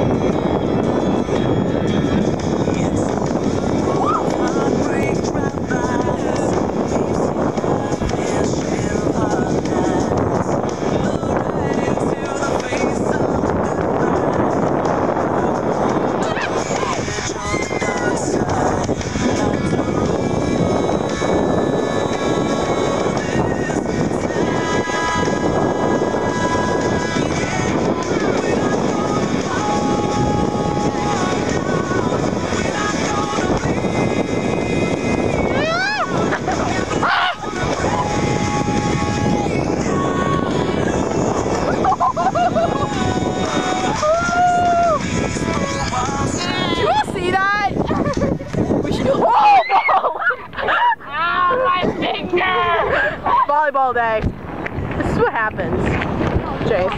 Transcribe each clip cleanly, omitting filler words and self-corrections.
Volleyball day. This is what happens, Chase.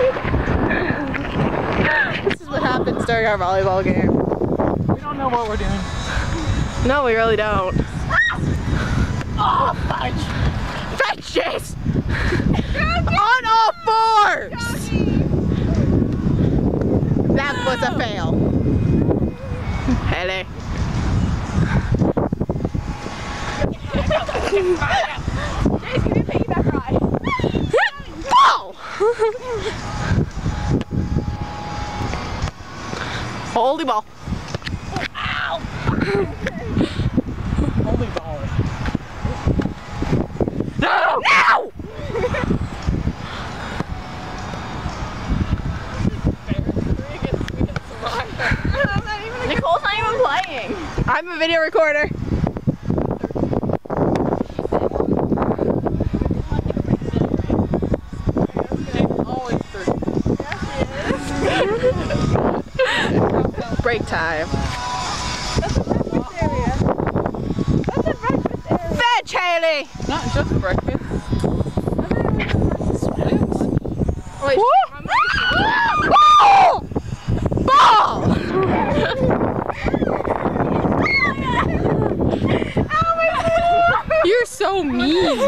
This is what happens during our volleyball game. We don't know what we're doing. No, we really don't. Oh, fudge! Fetch, Chase! On all fours! That was a fail. Haley. Chase, give me a piggyback ride. Ball! Holy ball. Ow! Holy ball. No! No! Nicole's not even playing. I'm a video recorder. Break time. That's a breakfast area. That's a breakfast area. Fetch, Haley! Not just breakfast. Wait, Ball! Ball! You're so mean.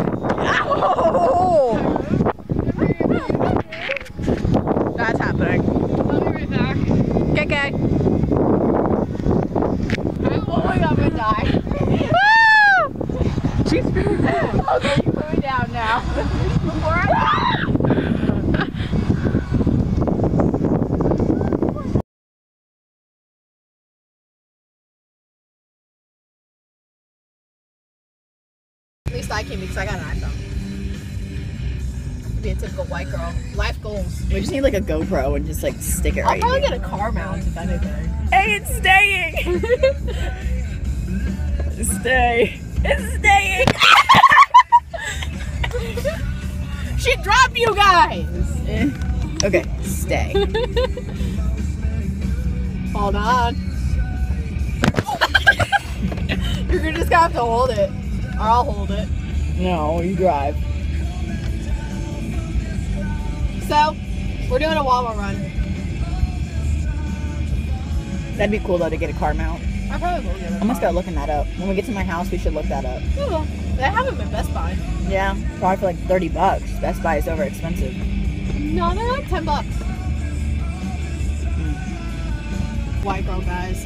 Ow! That's happening. I'll be right back. Okay. Oh my god, I'm gonna die. She's very bad. Okay, you put me down now. Before I At least I can because I got an iPhone. Be a typical white girl. Life goals. We just need like a GoPro and just like stick it I'll right probably here. get a car mount if anything. Hey, it's staying! Stay. It's staying! She dropped you guys! Okay, stay. Hold on. You're just gonna have to hold it. Or I'll hold it. No, you drive. So, we're doing a Wawa run. That'd be cool though to get a car mount. I probably will get it. I'm gonna start looking that up. When we get to my house, we should look that up. Cool. They have them at Best Buy. Yeah, probably for like $30. Best Buy is over expensive. No, they're like $10. White girl guys.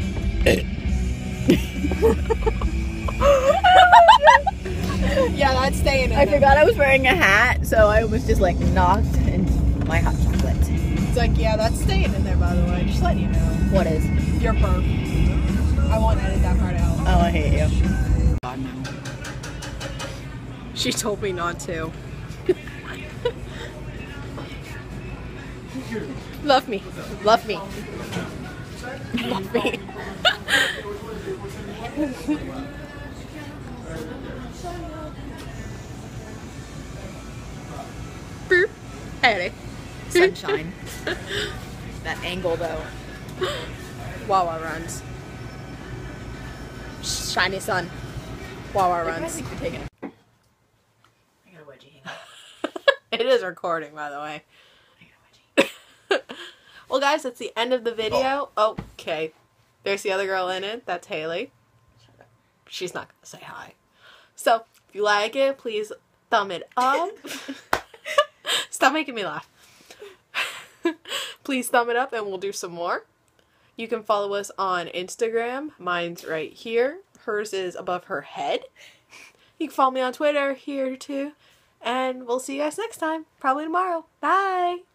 Yeah, that's staying in I there. forgot I was wearing a hat, so I was just like knocked into my hot chocolate. It's like, yeah, that's staying in there, by the way. Just letting you know. What is? Your burp. I won't edit that part out. Oh, I hate you. God, no. She told me not to. Love me. Love me. Love me. Boop. Hey. Sunshine. That angle though. Wawa runs. Shiny sun. Wawa runs. I got a wedgie. Hang on. It is recording, by the way. Well, guys, that's the end of the video. Oh. Okay. There's the other girl in it. That's Haley. She's not going to say hi. So, if you like it, please thumb it up. Stop making me laugh. please thumb it up and we'll do some more. You can follow us on Instagram. Mine's right here. Hers is above her head. You can follow me on Twitter here too. And we'll see you guys next time. Probably tomorrow. Bye!